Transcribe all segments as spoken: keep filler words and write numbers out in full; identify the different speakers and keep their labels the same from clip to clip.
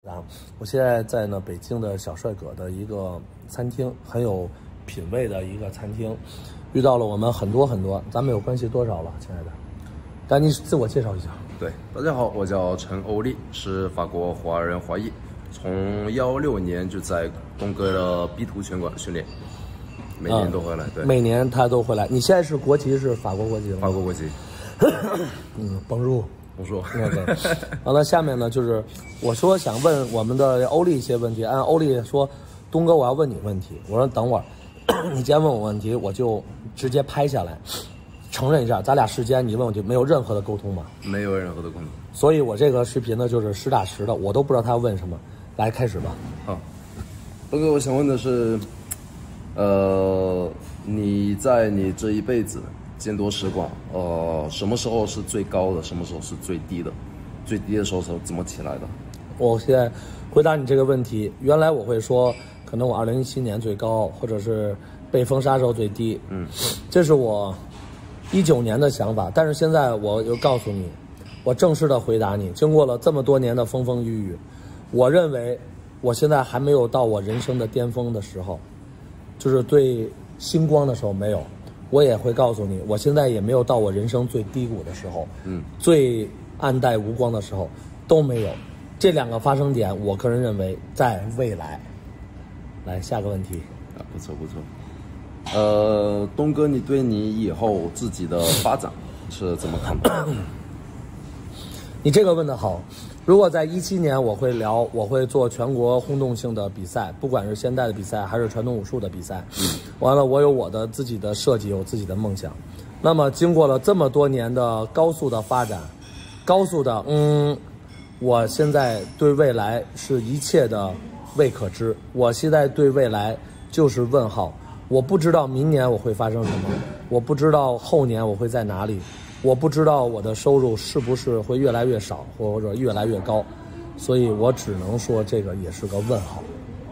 Speaker 1: 啊，我现在在呢北京的小帅哥的一个餐厅，很有品味的一个餐厅，遇到了我们很多很多，咱们有关系多少了，亲爱的？赶紧自我介绍一下。
Speaker 2: 对，大家好，我叫陈欧丽，是法国华人华裔，从幺六年就在东哥的 B 图拳馆训练，每年都回来。嗯、对，
Speaker 1: 每年他都回来。你现在是国籍是法国国籍吗？
Speaker 2: 法国国籍。
Speaker 1: 嗯，帮入。
Speaker 2: 我说
Speaker 1: ，OK。完了，下面呢就是我说想问我们的欧丽一些问题，按欧丽说，东哥我要问你问题，我说等会儿，你既然问我问题，我就直接拍下来。承认一下，咱俩之间你问问题没有任何的沟通吗？
Speaker 2: 没有任何的沟通。
Speaker 1: 所以我这个视频呢就是实打实的，我都不知道他要问什么。来，开始吧。
Speaker 2: 好，东哥，我想问的是，呃，你在你这一辈子见多识广，呃，什么时候是最高的，什么时候是最低的？最低的时候是怎么起来的？
Speaker 1: 我现在回答你这个问题，原来我会说，可能我二零一七年最高，或者是被封杀时候最低。嗯，这是我一九年的想法，但是现在我又告诉你，我正式的回答你，经过了这么多年的风风雨雨，我认为我现在还没有到我人生的巅峰的时候，就是最星光的时候没有。我也会告诉你，我现在也没有到我人生最低谷的时候，嗯，最暗淡无光的时候都没有。这两个发生点，我个人认为在未来。来，下个问题。
Speaker 2: 啊，不错不错。呃，东哥，你对你以后自己的发展是怎么看的？
Speaker 1: 你这个问得好。如果在一七年，我会聊，我会做全国轰动性的比赛，不管是现代的比赛还是传统武术的比赛。嗯、完了，我有我的自己的设计，有自己的梦想。那么，经过了这么多年的高速的发展，高速的，嗯，我现在对未来是一切的未可知。我现在对未来就是问号。我不知道明年我会发生什么，我不知道后年我会在哪里，我不知道我的收入是不是会越来越少或者越来越高，所以我只能说这个也是个问号。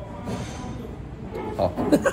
Speaker 2: 好，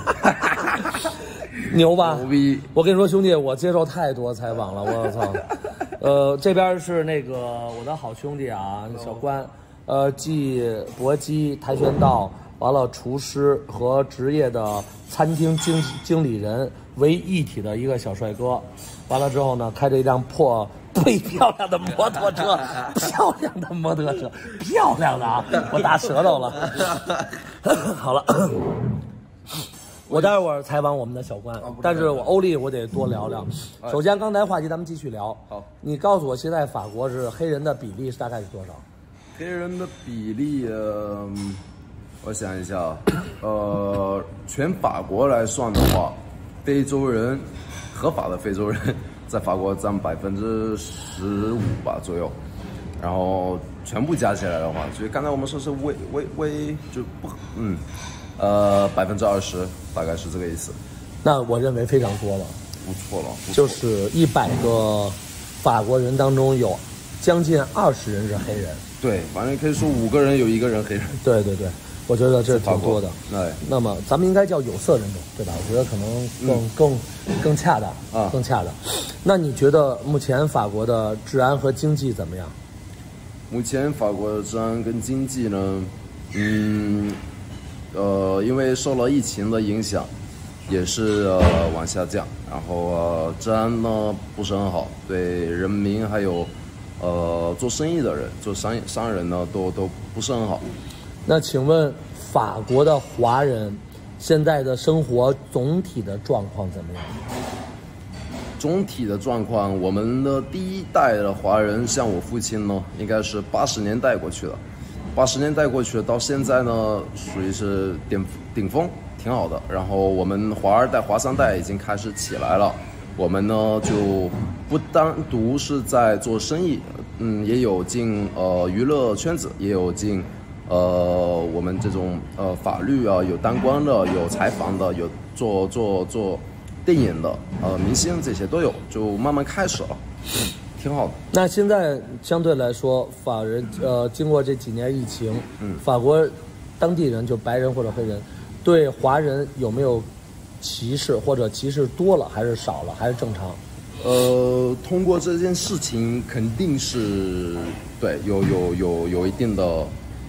Speaker 1: 牛吧？
Speaker 2: 牛逼！
Speaker 1: 我跟你说，兄弟，我接受太多采访了，我操！呃，这边是那个我的好兄弟啊，小关，呃，继搏击、跆拳道。完了，厨师和职业的餐厅经经理人为一体的一个小帅哥，完了之后呢，开着一辆破忒漂亮的摩托车，漂亮的摩托车，漂亮的啊！我打舌头了。好了，我待会儿采访我们的小关，但是我欧丽我得多聊聊。首先，刚才话题咱们继续聊。好，你告诉我，现在法国是黑人的比例是大概是多少？
Speaker 2: 黑人的比例，呃。我想一下，呃，全法国来算的话，非洲人，合法的非洲人，在法国占百分之十五吧左右，然后全部加起来的话，所以刚才我们说是微微微就不，嗯，呃，百分之二十，大概是这个意思。
Speaker 1: 那我认为非常多了，
Speaker 2: 不错了，不错
Speaker 1: 就是一百个法国人当中有将近二十人是黑人。
Speaker 2: 对，反正可以说五个人有一个人黑人。
Speaker 1: 对对对。我觉得这是挺多的，
Speaker 2: 对。
Speaker 1: 那么咱们应该叫有色人种，对吧？我觉得可能更、嗯、更更恰当啊，更恰当。那你觉得目前法国的治安和经济怎么样？
Speaker 2: 目前法国的治安跟经济呢，嗯，呃，因为受了疫情的影响，也是呃往下降。然后呃，治安呢不是很好，对人民还有呃做生意的人、做商商人呢都都不是很好。
Speaker 1: 那请问法国的华人现在的生活总体的状况怎么样？
Speaker 2: 总体的状况，我们的第一代的华人，像我父亲呢，应该是八十年代过去的，八十年代过去的，到现在呢，属于是顶顶峰，挺好的。然后我们华二代、华三代已经开始起来了，我们呢就不单独是在做生意，嗯，也有进呃娱乐圈子，也有进。呃，我们这种呃法律啊，有当官的，有采访的，有做做做电影的，呃，明星这些都有，就慢慢开始了，挺好的。
Speaker 1: 那现在相对来说，法人呃，经过这几年疫情，嗯，法国当地人就白人或者黑人，对华人有没有歧视，或者歧视多了还是少了，还是正常？
Speaker 2: 呃，通过这件事情，肯定是对有有有有一定的。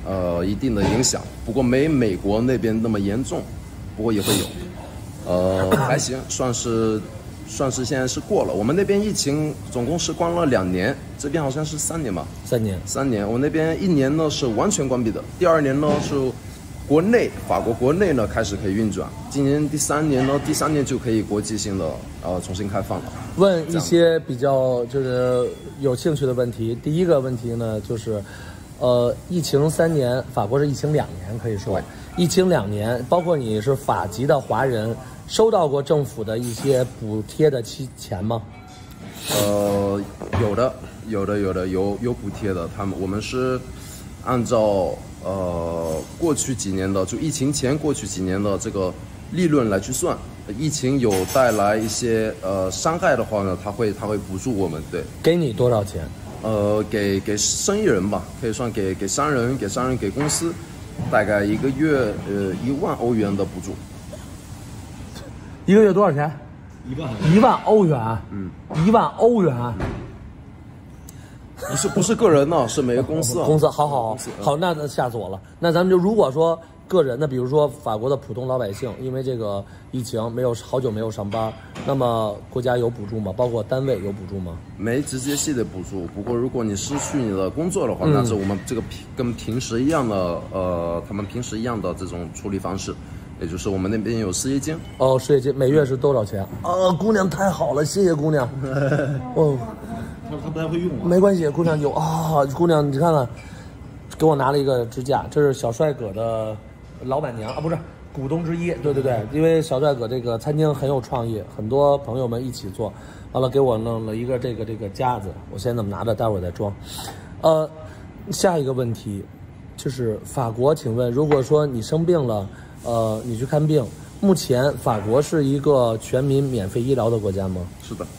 Speaker 2: 呃一定的影响，不过没美国那边那么严重，不过也会有，呃还行，算是算是现在是过了。我们那边疫情总共是关了两年，这边好像是三年吧，
Speaker 1: 三年，
Speaker 2: 三年。我那边一年呢是完全关闭的，第二年呢是国内法国国内呢开始可以运转，今年第三年呢，第三年就可以国际性的呃重新开放了。
Speaker 1: 问一些比较就是有兴趣的问题。第一个问题呢，就是，呃，疫情三年，法国是疫情两年，可以说，疫情两年，包括你是法籍的华人，收到过政府的一些补贴的期钱吗？
Speaker 2: 呃，有的，有的，有的，有有补贴的。他们我们是按照呃过去几年的，就疫情前过去几年的这个利润来去算。疫情有带来一些呃伤害的话呢，他会他会补助我们，对。
Speaker 1: 给你多少钱？
Speaker 2: 呃，给给生意人吧，可以算给给商人，给商人给公司，大概一个月呃一万欧元的补助。
Speaker 1: 一个月多少钱？
Speaker 3: 一万。
Speaker 1: 一万欧元。
Speaker 2: 嗯。
Speaker 1: 一万欧元。
Speaker 2: 不是不是个人呢，是每个公司啊。
Speaker 1: 公司，好好好，好，那那吓死我了。那咱们就如果说个人的，比如说法国的普通老百姓，因为这个疫情没有好久没有上班，那么国家有补助吗？包括单位有补助吗？
Speaker 2: 没直接性的补助，不过如果你失去你的工作的话，嗯、那是我们这个平跟平时一样的，呃，他们平时一样的这种处理方式，也就是我们那边有失业金。
Speaker 1: 哦，失业金每月是多少钱？啊，姑娘太好了，谢谢姑娘。哦。
Speaker 3: 他他不太会用啊。
Speaker 1: 没关系，姑娘有啊、哦，姑娘你看看，给我拿了一个支架，这是小帅哥的老板娘啊，不是股东之一。对对对，因为小帅哥这个餐厅很有创意，很多朋友们一起做，完了给我弄了一个这个这个夹子，我现在这么拿着，待会儿再装。呃，下一个问题就是法国，请问如果说你生病了，呃，你去看病，目前法国是一个全民免费医疗的国家吗？
Speaker 2: 是的。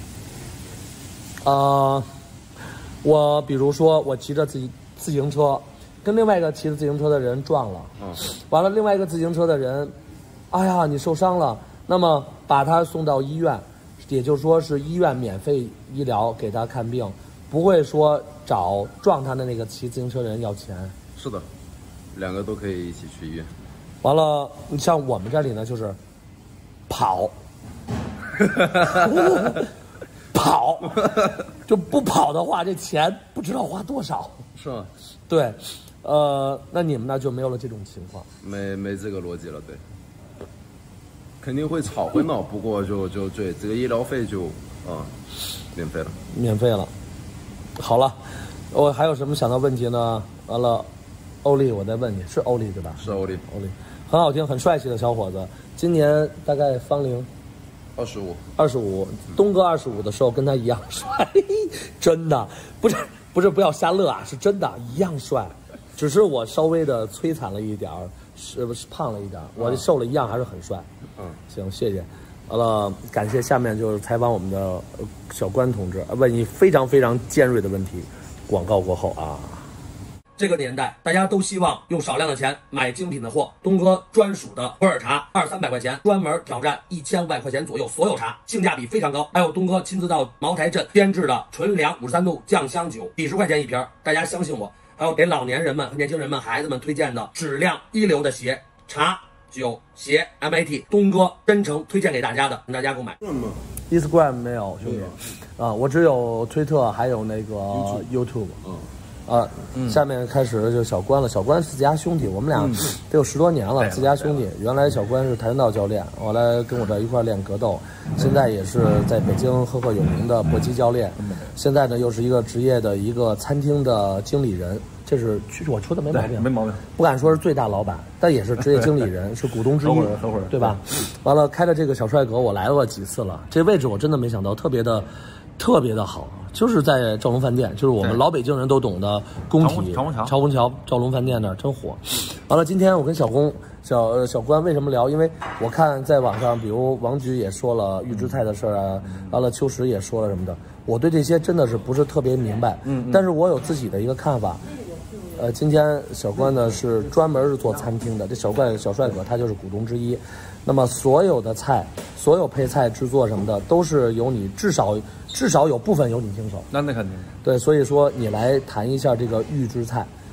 Speaker 1: 呃，我比如说我骑着自己自行车，跟另外一个骑着自行车的人撞了，
Speaker 2: 嗯，
Speaker 1: 完了另外一个自行车的人，哎呀你受伤了，那么把他送到医院，也就是说是医院免费医疗给他看病，不会说找撞他的那个骑自行车的人要钱。
Speaker 2: 是的，两个都可以一起去医院。
Speaker 1: 完了，像我们这里呢就是跑。跑，就不跑的话，这钱不知道花多少。
Speaker 2: 是吗？
Speaker 1: 对，呃，那你们那就没有了这种情况，
Speaker 2: 没没这个逻辑了，对。肯定会吵会闹，不过就就对这个医疗费就啊、呃、免费了，
Speaker 1: 免费了。好了，我还有什么想到问题呢？完了，欧丽，我再问你，是欧丽对吧？
Speaker 2: 是欧丽，
Speaker 1: 欧丽，很好听，很帅气的小伙子，今年大概芳龄。
Speaker 2: 二十五，
Speaker 1: 二十五，东哥二十五的时候跟他一样帅，真的不是不是不要瞎乐啊，是真的一样帅，只是我稍微的摧残了一点儿，是不是胖了一点儿？我瘦了一样还是很帅。
Speaker 2: 嗯，
Speaker 1: 行，谢谢。完了，感谢。下面就是采访我们的小关同志，问你非常非常尖锐的问题。广告过后啊。这个年代，大家都希望用少量的钱买精品的货。东哥专属的普洱茶，二三百块钱，专门挑战一千五百块钱左右所有茶，性价比非常高。还有东哥亲自到茅台镇编制的纯粮五十三度酱香酒，几十块钱一瓶，大家相信我。还有给老年人们、年轻人们、孩子们推荐的质量一流的鞋、茶、酒、鞋 M A T， 东哥真诚推荐给大家的，请大家购买。Instagram 没有兄弟，啊，我只有推特，还有那个 YouTube。嗯。啊，嗯、下面开始就小关了。小关是自家兄弟，我们俩得有十多年了，嗯、自家兄弟。原来小关是跆拳道教练，后来跟我这一块练格斗，现在也是在北京赫赫有名的搏击教练。现在呢，又是一个职业的一个餐厅的经理人，这是我说的没毛病，
Speaker 3: 没毛病。
Speaker 1: 不敢说是最大老板，但也是职业经理人，是股东之一，
Speaker 3: 合伙人，合伙人，
Speaker 1: 对吧？完了，开了这个小帅哥，我来了几次了，这位置我真的没想到，特别的。特别的好，就是在兆龙饭店，就是我们老北京人都懂的工体
Speaker 3: 长虹桥，
Speaker 1: 长虹桥兆龙饭店那儿真火。完了，今天我跟小公小呃小关为什么聊？因为我看在网上，比如王局也说了预制菜的事儿啊，完了秋实也说了什么的，我对这些真的是不是特别明白，嗯，但是我有自己的一个看法。呃，今天小关呢是专门是做餐厅的，这小怪小帅哥他就是股东之一。那么所有的菜，所有配菜制作什么的，都是由你至少至少有部分由你经手。
Speaker 3: 那那肯定。
Speaker 1: 对，所以说你来谈一下这个预制菜，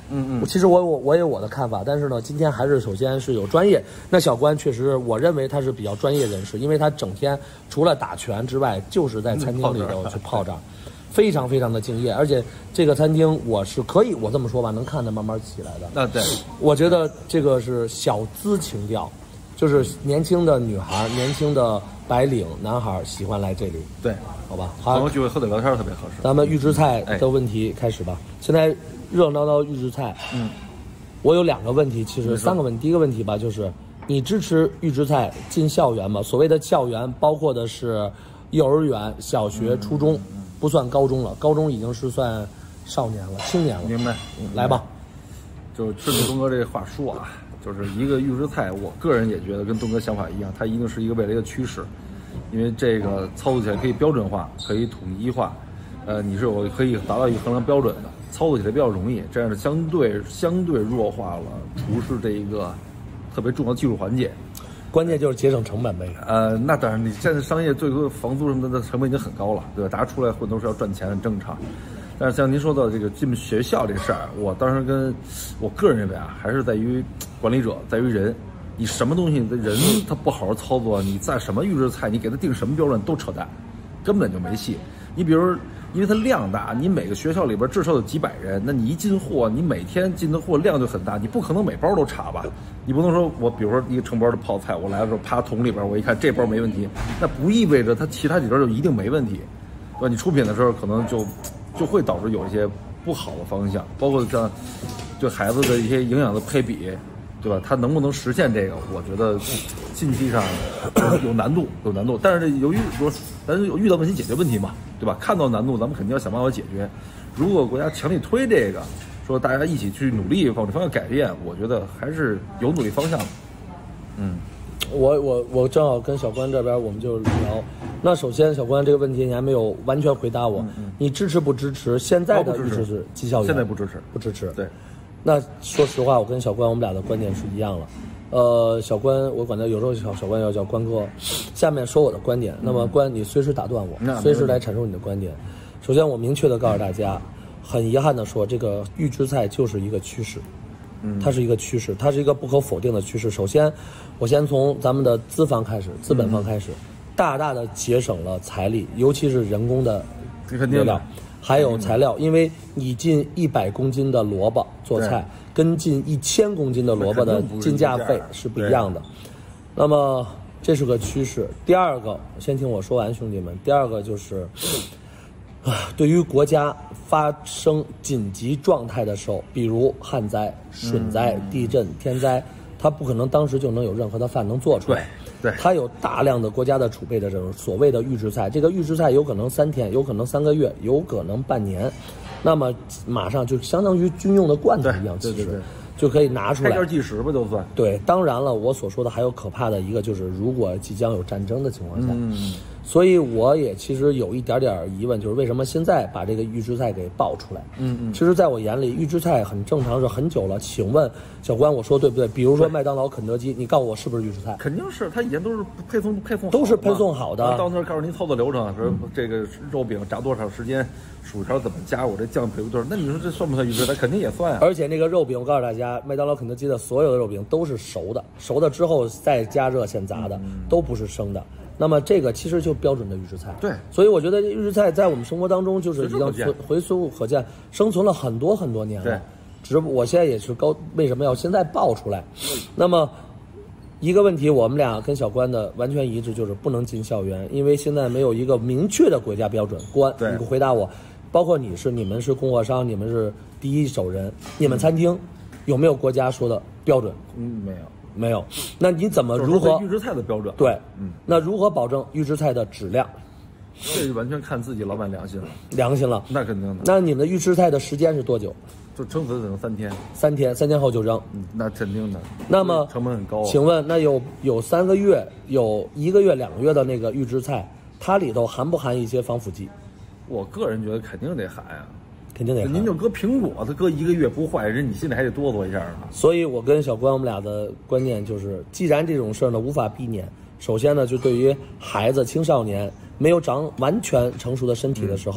Speaker 1: 嗯嗯，其实我我我有我的看法，但是呢，今天还是首先是有专业。那小关确实，我认为他是比较专业人士，因为他整天除了打拳之外，就是在餐厅里头去泡着，非常非常的敬业。而且这个餐厅我是可以，我这么说吧，能看着慢慢起来的。
Speaker 3: 那对，
Speaker 1: 我觉得这个是小资情调，就是年轻的女孩、年轻的白领男孩喜欢来这里。
Speaker 3: 对，
Speaker 1: 好吧，好，
Speaker 3: 朋友聚会喝酒聊天特别合适。
Speaker 1: 咱们预制菜的问题开始吧。哎、现在热闹闹预制菜，嗯，我有两个问题，其实三个问题。第一个问题吧，就是你支持预制菜进校园吗？所谓的校园，包括的是幼儿园、小学、嗯、初中，不算高中了，高中已经是算少年了、青年了。
Speaker 3: 明白，
Speaker 1: 嗯、来吧。
Speaker 3: 就顺着东哥这话说啊，就是一个预制菜，我个人也觉得跟东哥想法一样，它一定是一个未来的趋势，因为这个操作起来可以标准化，可以统一化，呃，你是有可以达到一个衡量标准的，操作起来比较容易，这样是相对相对弱化了厨师这一个特别重要的技术环节。
Speaker 1: 关键就是节省成本呗。
Speaker 3: 呃，那当然，你现在商业最多房租什么的成本已经很高了，对吧？大家出来混都是要赚钱，很正常。但是像您说到这个进学校这事儿，我当时跟我个人认为啊，还是在于管理者，在于人。你什么东西的人他不好好操作，你在什么预制菜，你给他定什么标准都扯淡，根本就没戏。你比如，因为它量大，你每个学校里边至少有几百人，那你一进货，你每天进的货量就很大，你不可能每包都查吧？你不能说我比如说一个成包的泡菜，我来的时候啪桶里边我一看这包没问题，那不意味着它其他几包就一定没问题，对吧？你出品的时候可能就就会导致有一些不好的方向，包括像对孩子的一些营养的配比，对吧？他能不能实现这个？我觉得近期上有难度，有难度。但是这由于说咱有遇到问题解决问题嘛，对吧？看到难度，咱们肯定要想办法解决。如果国家强力推这个，说大家一起去努力往这方向改变，我觉得还是有努力方向的。嗯，
Speaker 1: 我我我正好跟小关这边我们就聊。那首先，小关这个问题你还没有完全回答我，嗯嗯你支持不支持现在的预制是技校园？
Speaker 3: 现在不支持，
Speaker 1: 不支持。
Speaker 3: 对。
Speaker 1: 那说实话，我跟小关我们俩的观点是一样了。呃，小关我管他有时候小小关要叫关哥。下面说我的观点，那么关你随时打断我，
Speaker 3: 嗯、
Speaker 1: 随时来阐述你的观点。首先，我明确的告诉大家，很遗憾的说，这个预制菜就是一个趋势，嗯，它是一个趋势，它是一个不可否定的趋势。首先，我先从咱们的资方开始，资本方开始，嗯、大大的节省了财力，尤其是人工的原料。还有材料，因为你进一百公斤的萝卜做菜，跟进一千公斤的萝卜的进价费是不一样的。那么这是个趋势。第二个，先听我说完，兄弟们。第二个就是，啊，对于国家发生紧急状态的时候，比如旱灾、水灾、地震、天灾，它不可能当时就能有任何的饭能做出来。
Speaker 3: 对，
Speaker 1: 它有大量的国家的储备的这种所谓的预制菜，这个预制菜有可能三天，有可能三个月，有可能半年，那么马上就相当于军用的罐头一样，
Speaker 3: 对对 对, 对，
Speaker 1: 就可以拿出来。
Speaker 3: 开件计时吧，就算。
Speaker 1: 对，当然了，我所说的还有可怕的一个就是，如果即将有战争的情况下，
Speaker 3: 嗯，
Speaker 1: 所以我也其实有一点点疑问，就是为什么现在把这个预制菜给爆出来？
Speaker 3: 嗯嗯，
Speaker 1: 其实在我眼里，预制菜很正常，是很久了。请问小关，我说对不对？比如说麦当劳、肯德基，你告诉我是不是预制菜？
Speaker 3: 肯定是，它以前都是配送配送好的，
Speaker 1: 都是配送好的。
Speaker 3: 到那儿告诉您操作流程，说这个肉饼炸多长时间，薯条怎么加，我这酱配不对，那你说这算不算预制菜？肯定也算啊。
Speaker 1: 而且那个肉饼，我告诉大家，麦当劳、肯德基的所有的肉饼都是熟的，熟的之后再加热现炸的，
Speaker 3: 嗯、
Speaker 1: 都不是生的。那么这个其实就标准的预制菜，
Speaker 3: 对，
Speaker 1: 所以我觉得预制菜在我们生活当中就是已经存回溯可见，生存了很多很多年了。
Speaker 3: 对，
Speaker 1: 只不我现在也是高，为什么要现在爆出来？那么一个问题，我们俩跟小关的完全一致，就是不能进校园，因为现在没有一个明确的国家标准。关，你回答我，包括你是你们是供货商，你们是第一手人，你们餐厅有没有国家说的标准？
Speaker 3: 嗯，没有。
Speaker 1: 没有，那你怎么如何
Speaker 3: 预制菜的标准？
Speaker 1: 对，
Speaker 3: 嗯，
Speaker 1: 那如何保证预制菜的质量？
Speaker 3: 这完全看自己老板良心了。
Speaker 1: 良心了，
Speaker 3: 那肯定的。
Speaker 1: 那你们的预制菜的时间是多久？
Speaker 3: 就撑死只能三天。
Speaker 1: 三天，三天后就扔。
Speaker 3: 嗯，那肯定的。
Speaker 1: 那么
Speaker 3: 成本很高、啊。
Speaker 1: 请问，那有有三个月、有一个月、两个月的那个预制菜，它里头含不含一些防腐剂？
Speaker 3: 我个人觉得肯定得含啊。
Speaker 1: 肯定得含。
Speaker 3: 您就搁苹果，它搁一个月不坏，人你心里还得哆嗦一下呢。
Speaker 1: 所以我跟小关我们俩的观念就是，既然这种事儿呢无法避免，首先呢就对于孩子、青少年没有长完全成熟的身体的时候，
Speaker 3: 嗯、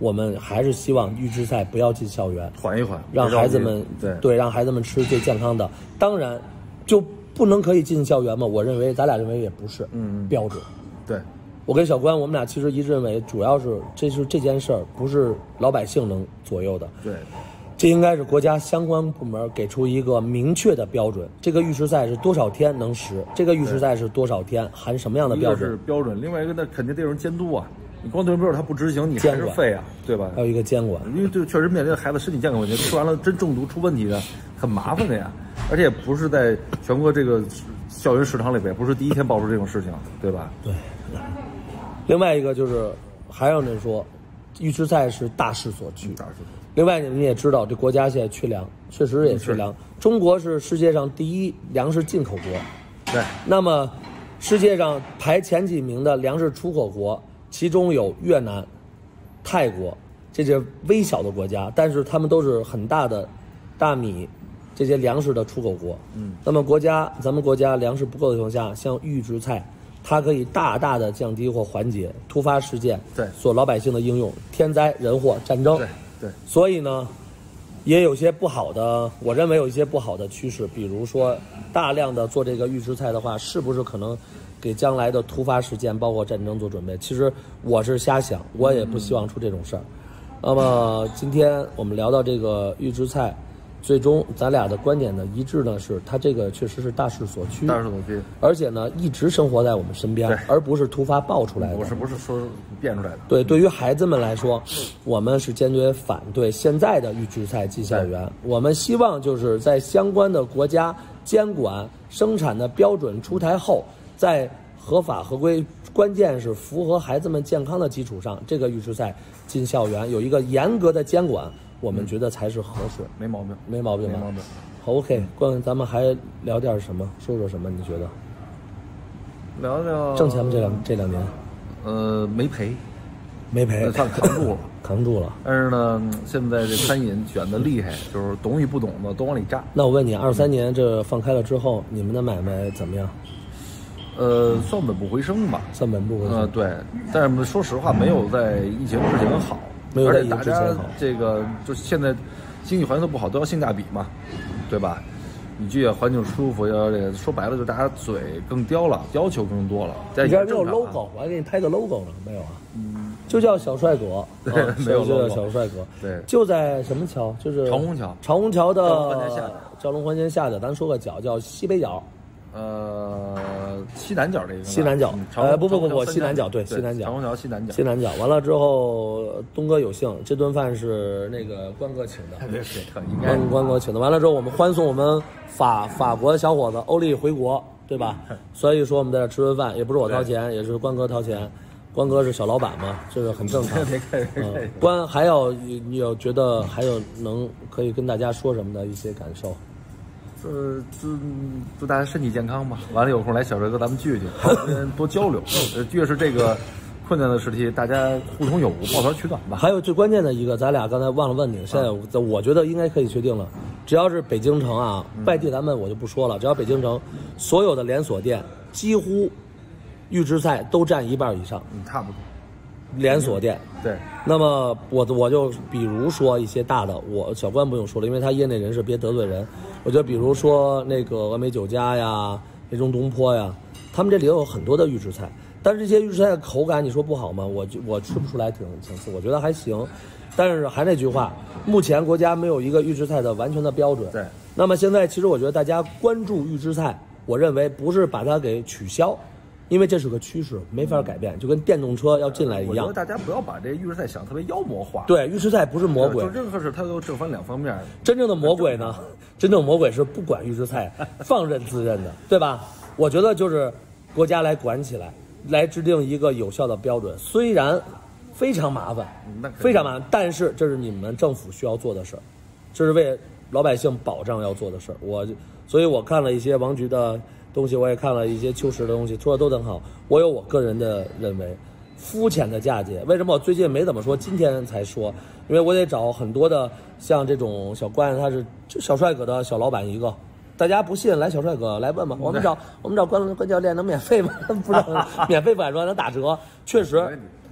Speaker 1: 我们还是希望预制菜不要进校园，
Speaker 3: 缓一缓，
Speaker 1: 让孩子们
Speaker 3: 对
Speaker 1: 对让孩子们吃最健康的。当然，就不能可以进校园吗？我认为咱俩认为也不是
Speaker 3: 嗯
Speaker 1: 标准。
Speaker 3: 对，
Speaker 1: 我跟小关，我们俩其实一致认为，主要是这是这件事儿不是老百姓能左右的。
Speaker 3: 对。
Speaker 1: 这应该是国家相关部门给出一个明确的标准。这个预制菜是多少天能食？这个预制菜是多少天含什么样的标准？
Speaker 3: 一个是标准，另外一个那肯定得有人监督啊。你光对标准他不执行，你还是废啊，对吧？
Speaker 1: 还有一个监管，
Speaker 3: 因为这确实面临孩子身体健康问题，吃完了真中毒出问题的，很麻烦的呀。而且也不是在全国这个校园食堂里边，不是第一天爆出这种事情，对吧？
Speaker 1: 对。另外一个就是还有人说，预制菜是大势所趋。
Speaker 3: 大势所趋。
Speaker 1: 另外，你们也知道，这国家现在缺粮，确实也缺粮。中国是世界上第一粮食进口国，
Speaker 3: 对。
Speaker 1: 那么，世界上排前几名的粮食出口国，其中有越南、泰国这些微小的国家，但是他们都是很大的大米这些粮食的出口国。嗯。那么国家，咱们国家粮食不够的情况下，像预制菜，它可以大大的降低或缓解突发事件
Speaker 3: 对
Speaker 1: 所老百姓的应用，天灾人祸、战争。
Speaker 3: 对。对，
Speaker 1: 所以呢，也有些不好的，我认为有一些不好的趋势，比如说大量的做这个预制菜的话，是不是可能给将来的突发事件，包括战争做准备？其实我是瞎想，我也不希望出这种事儿。嗯、那么今天我们聊到这个预制菜，最终咱俩的观点呢一致呢是，它这个确实是大势所趋，
Speaker 3: 大势所趋，
Speaker 1: 而且呢一直生活在我们身边，而不是突发爆出来的。
Speaker 3: 不是不是说变出来的。
Speaker 1: 对，对于孩子们来说，我们是坚决反对现在的预制菜进校园。我们希望就是在相关的国家监管生产的标准出台后，在合法合规，关键是符合孩子们健康的基础上，这个预制菜进校园有一个严格的监管。我们觉得才是合适，
Speaker 3: 没毛病，
Speaker 1: 没毛病吧？
Speaker 3: 没毛病。
Speaker 1: 好 ，OK，关咱们还聊点什么？说说什么？你觉得？
Speaker 3: 聊聊
Speaker 1: 挣钱吗？这两这两年？
Speaker 3: 呃，没赔，
Speaker 1: 没赔，
Speaker 3: 算扛住了，
Speaker 1: 扛住了。
Speaker 3: 但是呢，现在这餐饮卷的厉害，就是懂与不懂的都往里扎。
Speaker 1: 那我问你，二三年这放开了之后，你们的买卖怎么样？
Speaker 3: 呃，算稳步回升吧，
Speaker 1: 算稳步回升。
Speaker 3: 呃，对，但是说实话，没有在疫情之前好。
Speaker 1: 没有在疫情之前好。
Speaker 3: 而且大家这个就现在经济环境都不好，都要性价比嘛，对吧？你这个环境舒服，要这个说白了，就大家嘴更刁了，要求更多了。
Speaker 1: 你这没有 logo， 我还给你拍个 logo 呢，没有啊？嗯，就叫小帅哥，
Speaker 3: 对，
Speaker 1: 啊、
Speaker 3: 没有
Speaker 1: logo，就叫小帅哥。
Speaker 3: 对，
Speaker 1: 就在什么桥？就是
Speaker 3: 长虹桥。
Speaker 1: 长虹桥的
Speaker 3: 蛟
Speaker 1: 龙环线下的，咱说个角叫西北角。
Speaker 3: 呃，西南角这个
Speaker 1: 西南角，呃，不不不不，西南角对，
Speaker 3: 对
Speaker 1: 西南角，
Speaker 3: 长虹桥西南角，
Speaker 1: 西南角。完了之后，东哥有幸，这顿饭是那个关哥请的，
Speaker 3: 对对，应该
Speaker 1: 关关哥请的。完了之后，我们欢送我们法法国的小伙子欧丽回国，对吧？所以说我们在这吃顿饭，也不是我掏钱，也是关哥掏钱。关哥是小老板嘛，这是很正常。嗯，关还有你有觉得还有能可以跟大家说什么的一些感受？
Speaker 3: 呃，祝祝大家身体健康吧。完了有空来小帅哥咱们聚聚，多交流。呃，越是这个困难的时期，大家互通有无，抱团取暖吧。
Speaker 1: 还有最关键的一个，咱俩刚才忘了问你，现在我觉得应该可以确定了，只要是北京城啊，外地咱们我就不说了，只要北京城所有的连锁店几乎预制菜都占一半以上，
Speaker 3: 嗯，差不多。
Speaker 1: 连锁店，
Speaker 3: 对。
Speaker 1: 那么我我就比如说一些大的，我小关不用说了，因为他业内人士别得罪人。我觉得比如说那个峨眉酒家呀、梅中东坡呀，他们这里有很多的预制菜，但是这些预制菜的口感你说不好吗？我我吃不出来挺层次，我觉得还行。但是还那句话，目前国家没有一个预制菜的完全的标准。
Speaker 3: 对。
Speaker 1: 那么现在其实我觉得大家关注预制菜，我认为不是把它给取消。因为这是个趋势，没法改变，就跟电动车要进来一样。
Speaker 3: 我觉得大家不要把这预制菜想特别妖魔化。
Speaker 1: 对，预制菜不是魔鬼，
Speaker 3: 就任何事它都正反两方面。
Speaker 1: 真正的魔鬼呢？真正魔鬼是不管预制菜，放任自任的，对吧？我觉得就是国家来管起来，来制定一个有效的标准，虽然非常麻烦，非常麻烦，但是这是你们政府需要做的事儿，这是为老百姓保障要做的事儿。我，所以我看了一些王局的东西，我也看了一些秋实的东西，说的都很好。我有我个人的认为，肤浅的嫁接。为什么我最近没怎么说，今天才说？因为我得找很多的像这种小关，他是就小帅哥的小老板一个。大家不信来小帅哥来问吧，我们找我们找关关教练能免费吗？不是免费不敢说，能打折。确实，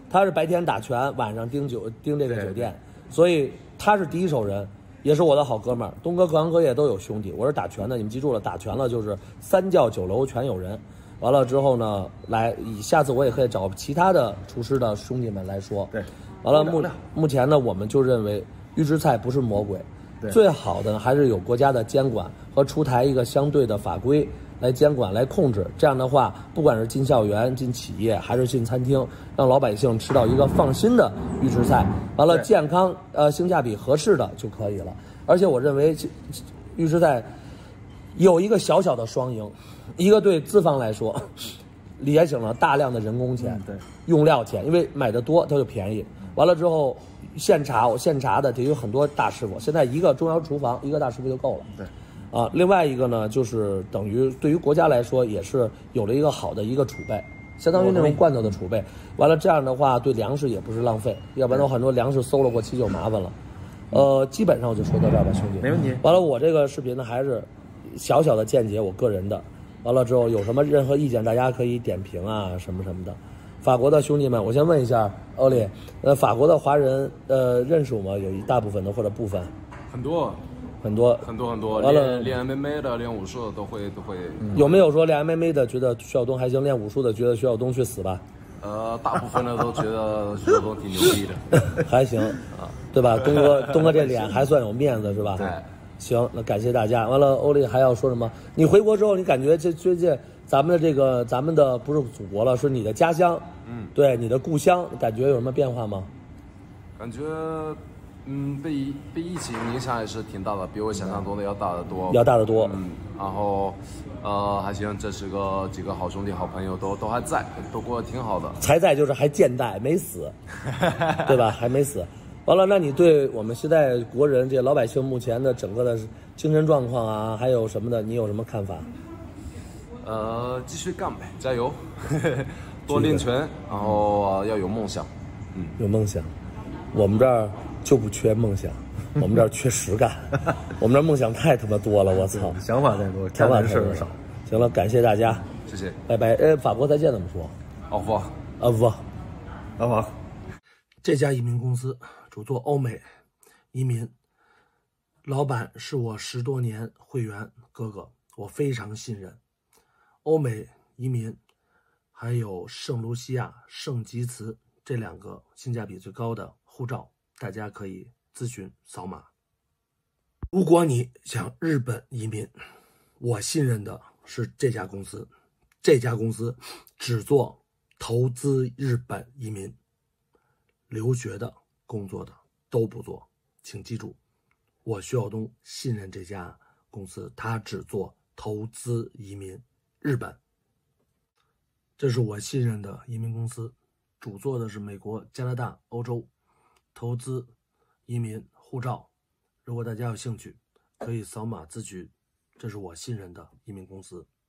Speaker 1: 他是白天打拳，晚上盯酒盯这个酒店，所以他是第一手人，也是我的好哥们儿。东哥、各行各业都有兄弟，我是打拳的，你们记住了，打拳了就是三教九楼全有人。完了之后呢，来，下次我也可以找其他的厨师的兄弟们来说。
Speaker 3: 对，
Speaker 1: 完了目目前呢，我们就认为预制菜不是魔鬼，最好的还是有国家的监管和出台一个相对的法规来监管来控制。这样的话，不管是进校园、进企业还是进餐厅，让老百姓吃到一个放心的预制菜，完了健康呃性价比合适的就可以了。而且我认为预制菜有一个小小的双赢。一个对资方来说，节省了大量的人工钱、嗯、对，用料钱，因为买的多它就便宜。完了之后，现炸我现炸的得有很多大师傅，现在一个中央厨房一个大师傅就够了。
Speaker 3: 对，
Speaker 1: 啊，另外一个呢，就是等于对于国家来说也是有了一个好的一个储备，相当于那种罐头的储备。完了这样的话，对粮食也不是浪费，要不然有很多粮食馊了过期就麻烦了。呃，基本上我就说到这儿吧，兄弟。
Speaker 3: 没问题。
Speaker 1: 完了，我这个视频呢还是小小的见解，我个人的。完了之后有什么任何意见，大家可以点评啊，什么什么的。法国的兄弟们，我先问一下欧丽，呃，法国的华人呃认识我吗？有一大部分的或者部分？
Speaker 2: 很多，
Speaker 1: 很多，
Speaker 2: 很多很多。
Speaker 1: 完了，
Speaker 2: 练 M M A 的、练武术的都会都会、
Speaker 1: 嗯。有没有说练 M M A 的觉得徐晓东还行，练武术的觉得徐晓东去死吧？
Speaker 2: 呃，大部分的都觉得徐晓东挺牛逼的，
Speaker 1: 还行啊，对吧？东哥，东哥这脸还算有面子是吧？
Speaker 2: 对。
Speaker 1: 行，那感谢大家。完了，欧丽还要说什么？你回国之后，你感觉这最近咱们的这个咱们的不是祖国了，是你的家乡，嗯，对，你的故乡，感觉有什么变化吗？
Speaker 2: 感觉，嗯，被被疫情影响也是挺大的，比我想象中的要大得多，
Speaker 1: 要大得多。
Speaker 2: 嗯，然后，呃，还行，这是个几个好兄弟、好朋友都都还在，都过得挺好的。
Speaker 1: 才在就是还健在，没死，对吧？还没死。完了，那你对我们现在国人这老百姓目前的整个的精神状况啊，还有什么的，你有什么看法？
Speaker 2: 呃，继续干呗，加油，多练拳，然后、呃、要有梦想，
Speaker 1: 嗯，有梦想。我们这儿就不缺梦想，我们这儿缺实干，我们这儿梦想太他妈多了，我操，
Speaker 3: 想法太多，
Speaker 1: 想法
Speaker 3: 事儿少。
Speaker 1: 行了，感谢大家，
Speaker 2: 谢谢，
Speaker 1: 拜拜。呃，法国再见怎么说？
Speaker 2: au revoir，
Speaker 1: au revoir，
Speaker 3: au revoir。
Speaker 1: 这家移民公司主做欧美移民，老板是我十多年会员哥哥，我非常信任。欧美移民还有圣卢西亚、圣吉茨这两个性价比最高的护照，大家可以咨询扫码。如果你想日本移民，我信任的是这家公司，这家公司只做投资日本移民，留学的、工作的都不做，请记住，我徐晓东信任这家公司，他只做投资移民日本。这是我信任的移民公司，主做的是美国、加拿大、欧洲投资移民护照。如果大家有兴趣，可以扫码咨询，这是我信任的移民公司。